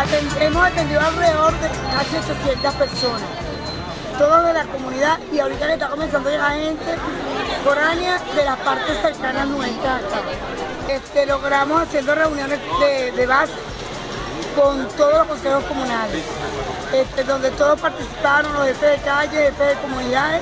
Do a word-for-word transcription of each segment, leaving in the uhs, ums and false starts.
hemos atendido alrededor de casi ochocientas personas, todos de la comunidad, y ahorita le está comenzando a llegar gente foránea de las partes cercanas nuestras acá. Este, logramos haciendo reuniones de, de base con todos los consejos comunales, este, donde todos participaron, los jefes de calle, jefes de comunidades,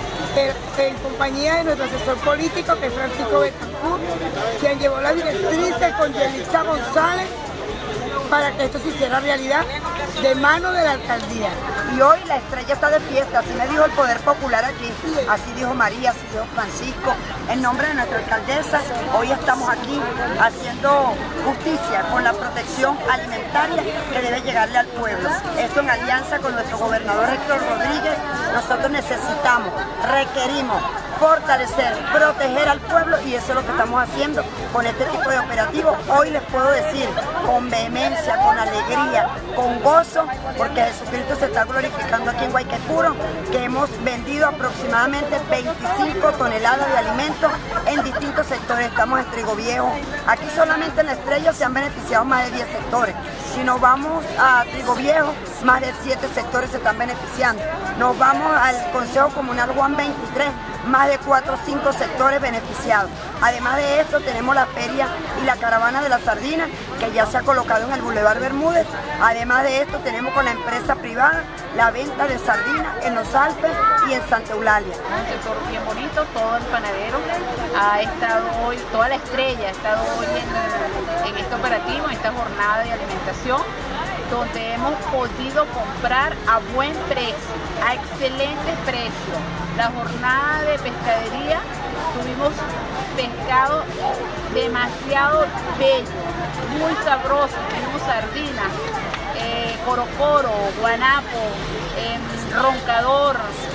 en, en compañía de nuestro asesor político, que es Francisco Betancourt, quien llevó las directrices con Yelitza González para que esto se hiciera realidad de mano de la alcaldía. Y hoy la estrella está de fiesta, así me dijo el Poder Popular aquí, así dijo María, así dijo Francisco, en nombre de nuestra alcaldesa. Hoy estamos aquí haciendo justicia con la protección alimentaria que debe llegarle al pueblo. Esto en alianza con nuestro gobernador Héctor Rodríguez. Nosotros necesitamos, requerimos fortalecer, proteger al pueblo, y eso es lo que estamos haciendo con este tipo de operativos. Hoy les puedo decir con vehemencia, con alegría, con gozo, porque Jesucristo se está glorificando aquí en Guaycaipuro, que hemos vendido aproximadamente veinticinco toneladas de alimentos en distintos sectores. Estamos en Trigo Viejo, aquí solamente en La Estrella se han beneficiado más de diez sectores. Si nos vamos a Trigo Viejo, más de siete sectores se están beneficiando. Nos vamos al Consejo Comunal Juan veintitrés, más de cuatro o cinco sectores beneficiados. Además de esto, tenemos la feria y la caravana de la sardina, que ya se ha colocado en el Boulevard Bermúdez. Además de esto, tenemos con la empresa privada la venta de sardinas en los Alpes y en Santa Eulalia. Un sector bien bonito, todo el panadero ha estado hoy, toda La Estrella ha estado hoy en, en este operativo, en esta jornada de alimentación, donde hemos podido comprar a buen precio, a excelentes precios. La jornada de pescadería, tuvimos pescado demasiado bello, muy sabroso. Tenemos sardinas, eh, corocoro, guanapo, eh, roncador,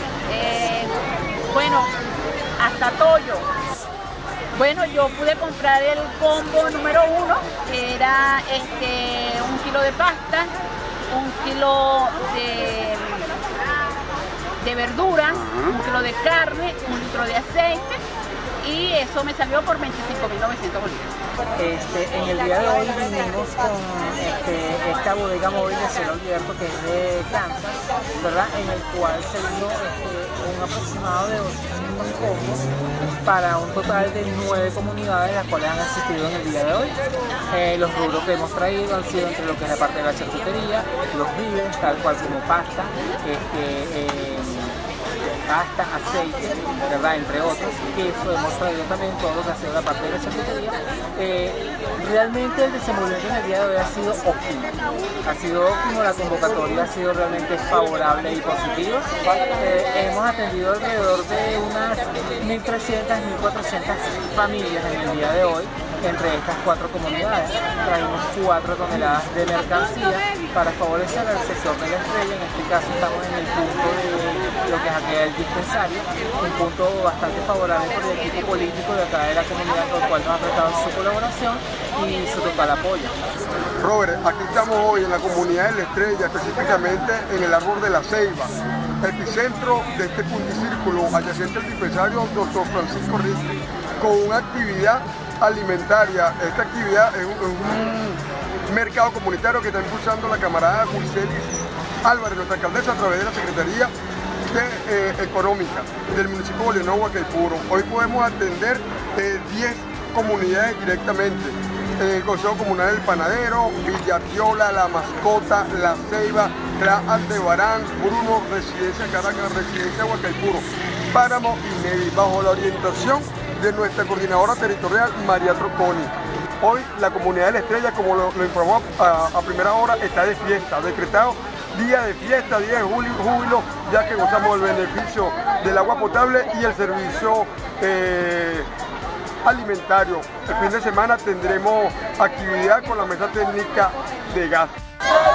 eh, bueno, hasta tollo. Bueno, yo pude comprar el combo número uno, que era este, un kilo de pasta, un kilo de, de verdura, un kilo de carne, un litro de aceite, y eso me salió por veinticinco mil novecientos bolívares. Este, en el día de hoy vinimos con este, esta bodega móvil de Cielo Abierto, que es de Kansas, ¿verdad? En el cual se vino este, un aproximado de dos mil combos para un total de nueve comunidades, las cuales han asistido en el día de hoy. Eh, los rubros que hemos traído han sido entre lo que es la parte de la charcutería, los víveres, tal cual como pasta, este, eh, pasta, aceite, ¿verdad? Entre otros, queso. Hemos traído también todo lo que ha sido la parte de la charcutería. Eh, realmente el desenvolvimiento en el día de hoy ha sido óptimo, ha sido óptimo, la convocatoria ha sido realmente favorable y positiva. Eh, hemos atendido alrededor de unas mil trescientas, mil cuatrocientas familias en el día de hoy, entre estas cuatro comunidades. Traímos cuatro toneladas de mercancía para favorecer al sector de La Estrella. En este caso estamos en el punto de lo que es aquí el dispensario, un punto bastante favorable por el equipo político de acá de la comunidad, con el cual nos ha prestado su colaboración y su total apoyo. Robert, aquí estamos hoy en la comunidad de La Estrella, específicamente en el árbol de la Ceiba, epicentro de este punticírculo adyacente al dispensario doctor Francisco Ricky, con una actividad alimentaria. Esta actividad es un, es un mercado comunitario que está impulsando la camarada Wilcelis Álvarez, nuestra alcaldesa, a través de la Secretaría de, eh, Económica del municipio de Leonor, Guaycaipuro. Hoy podemos atender eh, diez comunidades directamente. El Consejo Comunal del Panadero, Villatiola, La Mascota, La Ceiba, Cla Aldebarán, Bruno, Residencia Caracas, Residencia Guaycaipuro, Páramo y Nevi, bajo la orientación de nuestra coordinadora territorial, María Troconi. Hoy la comunidad de La Estrella, como lo, lo informó a, a primera hora, está de fiesta, decretado día de fiesta, día de júbilo, ya que gozamos del beneficio del agua potable y el servicio eh, alimentario. El fin de semana tendremos actividad con la mesa técnica de gas.